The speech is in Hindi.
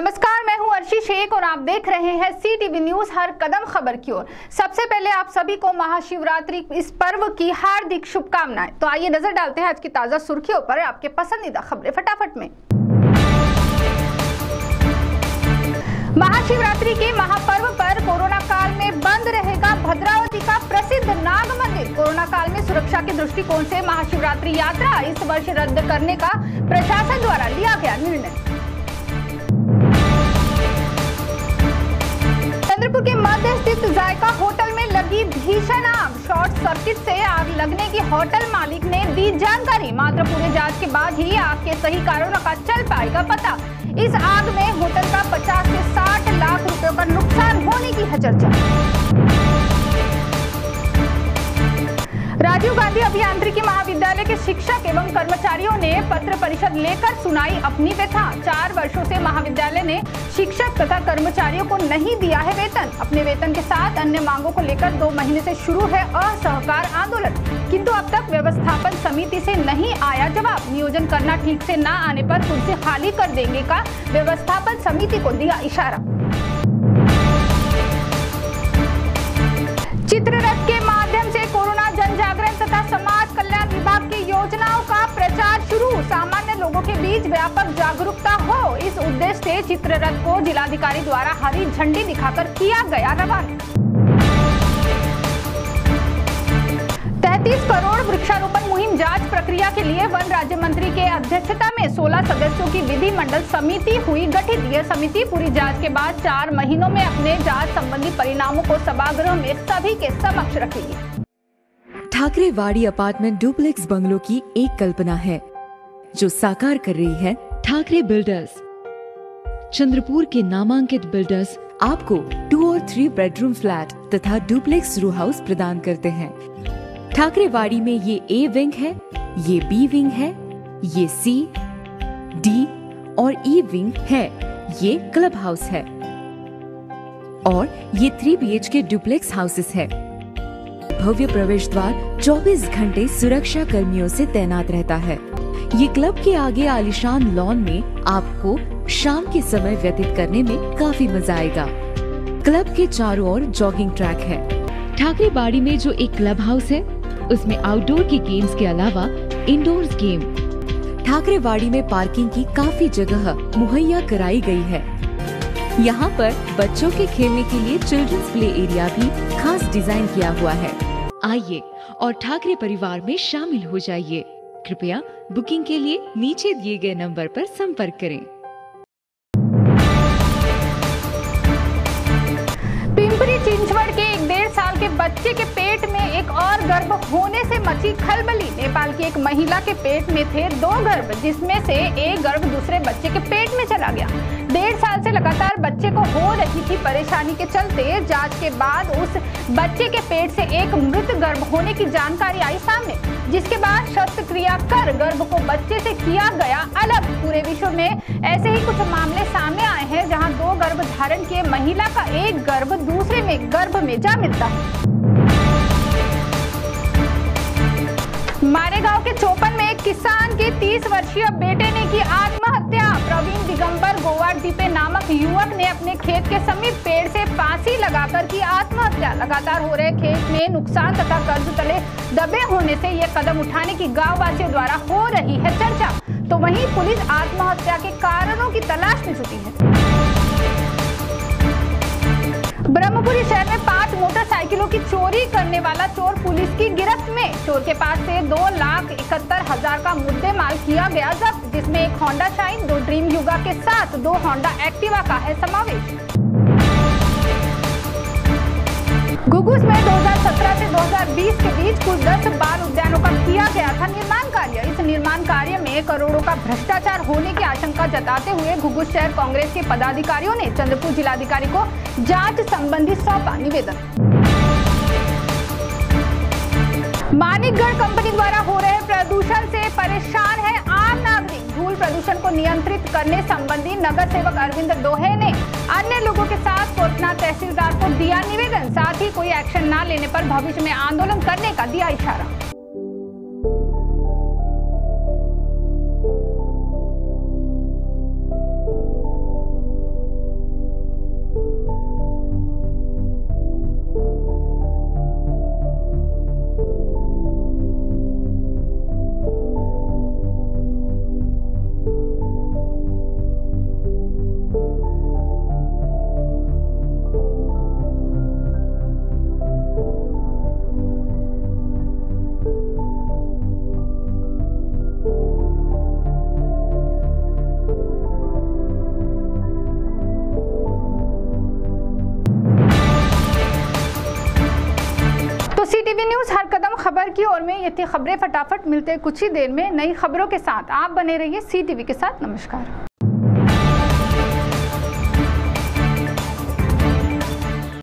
नमस्कार, मैं हूं अर्शी शेख और आप देख रहे हैं CTV न्यूज हर कदम खबर की ओर। सबसे पहले आप सभी को महाशिवरात्रि इस पर्व की हार्दिक शुभकामनाएं। तो आइए नजर डालते हैं आज की ताजा सुर्खियों पर। आपके पसंदीदा खबरें फटाफट में। महाशिवरात्रि के महापर्व पर कोरोना काल में बंद रहेगा भद्रावती का प्रसिद्ध नाग मंदिर। कोरोना काल में सुरक्षा के दृष्टिकोण से महाशिवरात्रि यात्रा इस वर्ष रद्द करने का प्रशासन द्वारा लिया गया निर्णय। चंद्रपुर के मध्य स्थित जायका होटल में लगी भीषण आग। शॉर्ट सर्किट से आग लगने की होटल मालिक ने दी जानकारी। मात्र पूरे जांच के बाद ही आग के सही कारणों का चल पाएगा पता। इस आग में होटल का 50 से 60 लाख रुपयों का नुकसान होने की है चर्चा। राजीव गांधी अभियांत्रिकी महाविद्यालय के शिक्षक एवं कर्मचारियों ने पत्र परिषद लेकर सुनाई अपनी व्यथा। 4 वर्षों से महाविद्यालय ने शिक्षक तथा कर्मचारियों को नहीं दिया है वेतन। अपने वेतन के साथ अन्य मांगों को लेकर 2 महीने से शुरू है असहकार आंदोलन, किंतु अब तक व्यवस्थापन समिति से नहीं आया जवाब। नियोजन करना ठीक से न आने पर कुर्सी खाली कर देंगे का व्यवस्थापन समिति को दिया इशारा। चित्ररथ के माध्यम से कोरोना जन जागरण तथा समाज कल्याण विभाग की योजनाओं का प्रचार शुरू। सामान्य लोगों के बीच व्यापक जागरूकता हो, इस उद्देश्य से चित्ररथ को जिलाधिकारी द्वारा हरी झंडी दिखाकर किया गया रवाना। 33 करोड़ वृक्षारोपण मुहिम जांच प्रक्रिया के लिए वन राज्य मंत्री के अध्यक्षता में 16 सदस्यों की विधिमंडल समिति हुई गठित। यह समिति पूरी जांच के बाद 4 महीनों में अपने जांच संबंधी परिणामों को सभागृह में सभी के समक्ष रखेगी। ठाकरेवाड़ी अपार्टमेंट डुप्लेक्स बंगलों की एक कल्पना है जो साकार कर रही है ठाकरे बिल्डर्स। चंद्रपुर के नामांकित बिल्डर्स आपको 2 और 3 बेडरूम फ्लैट तथा डुप्लेक्स रो हाउस प्रदान करते हैं। ठाकरेवाड़ी में ये A विंग है, ये B विंग है, ये C, D और E विंग है, ये क्लब हाउस है और ये 3 BHK डुप्लेक्स हाउसेस है। भव्य प्रवेश द्वार 24 घंटे सुरक्षा कर्मियों से तैनात रहता है। ये क्लब के आगे आलीशान लॉन में आपको शाम के समय व्यतीत करने में काफी मजा आएगा। क्लब के चारों ओर जॉगिंग ट्रैक है। ठाकरेवाड़ी में जो एक क्लब हाउस है उसमें आउटडोर के गेम्स के अलावा इंडोर्स गेम। ठाकरेवाड़ी में पार्किंग की काफी जगह मुहैया कराई गई है। यहाँ पर बच्चों के खेलने के लिए चिल्ड्रंस प्ले एरिया भी खास डिजाइन किया हुआ है। आइए और ठाकरे परिवार में शामिल हो जाइए। कृपया बुकिंग के लिए नीचे दिए गए नंबर पर संपर्क करें। पिंपरी चिंचवड़ के एक 1.5 साल के बच्चे के पेट में एक और गर्भ होने से मची खलबली। नेपाल की एक महिला के पेट में थे 2 गर्भ, जिसमें से एक गर्भ दूसरे बच्चे के पेट में चला गया। 1.5 साल से लगातार बच्चे को हो रही थी परेशानी के चलते जांच के बाद उस बच्चे के पेट से एक मृत गर्भ होने की जानकारी आई सामने, जिसके बाद शस्त्रक्रिया कर गर्भ को बच्चे से किया गया अलग। पूरे विश्व में ऐसे ही कुछ मामले सामने आए हैं जहां 2 गर्भ धारण किए महिला का एक गर्भ दूसरे में गर्भ में जा मिलता है। मारेगांव के चोपन में एक किसान के 30 वर्षीय बेटे ने की आत्महत्या। प्रवीण दिगंबर गोवार्दीपे नामक युवक ने अपने खेत के समीप पेड़ से फांसी लगाकर की आत्महत्या। लगातार हो रहे खेत में नुकसान तथा कर्ज तले दबे होने से यह कदम उठाने की गांव वासियों द्वारा हो रही है चर्चा। तो वहीं पुलिस आत्महत्या के कारणों की तलाश में जुटी है। ब्रह्मपुरी शहर में 5 मोटरसाइकिलों की चोरी करने वाला चोर पुलिस की गिरफ्त में। चोर के पास से 2,71,000 का मुद्देमाल किया गया जब्त, जिसमें एक होंडा शाइन, 2 ड्रीम युगा के साथ 2 होंडा एक्टिवा का है समावेश। घुघुस में 2017 से 2020 के बीच कुल 10 बाल उद्यानों का किया गया था निर्माण कार्य। इस निर्माण कार्य में करोड़ों का भ्रष्टाचार होने की आशंका जताते हुए घुघुस शहर कांग्रेस के पदाधिकारियों ने चंद्रपुर जिलाधिकारी को जांच संबंधी सौंपा निवेदन। मानिकगढ़ कंपनी द्वारा हो रहे प्रदूषण से परेशान है आम नागरिक। धूल प्रदूषण को नियंत्रित करने संबंधी नगर सेवक अरविंद डोहे ने अन्य लोगों के साथ कोटना तहसीलदार को दिया निवेदन। साथ ही कोई एक्शन न लेने पर भविष्य में आंदोलन करने का दिया इशारा। न्यूज हर कदम खबर की ओर में। ये थी खबरें फटाफट। मिलते हैं कुछ ही देर में नई खबरों के साथ। आप बने रहिए CTV के साथ। नमस्कार।